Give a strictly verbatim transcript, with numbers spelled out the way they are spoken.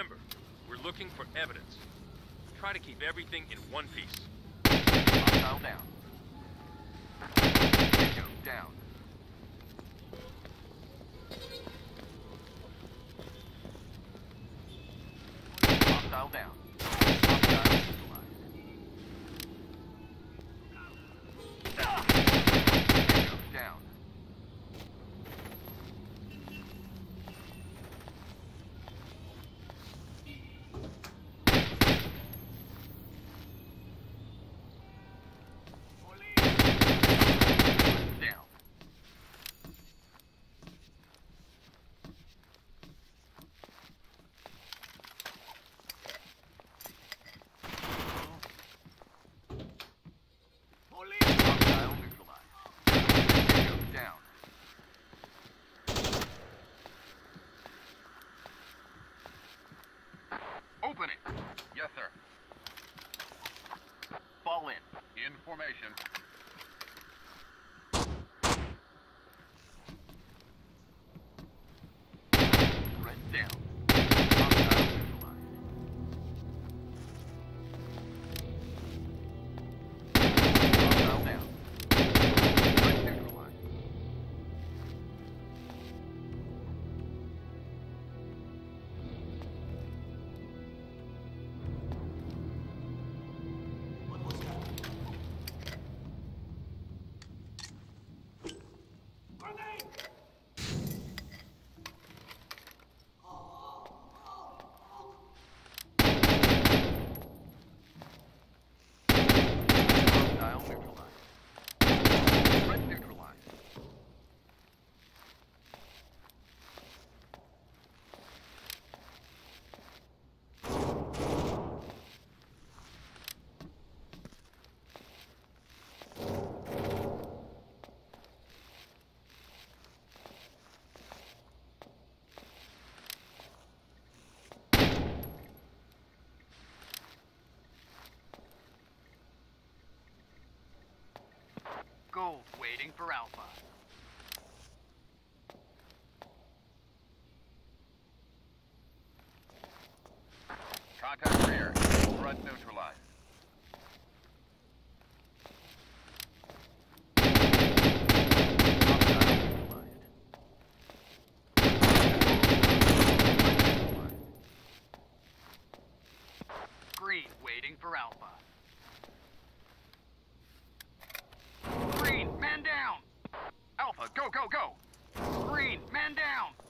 Remember, we're looking for evidence. Try to keep everything in one piece. Hostile down. Tango down. Hostile down. Hostile neutralized. Tango down. Hostile neutralized. Tango down. Open it. Yes, sir. Fall in. In formation. Red down. Hostile neutralized. Hostile down. Red neutralized. Hostile neutralized. Red neutralized. Gold waiting for Alpha. Contact rear. Front neutralized. Hostile neutralized. Green waiting for Alpha. Green, man down! Alpha, go, go, go! Green, man down!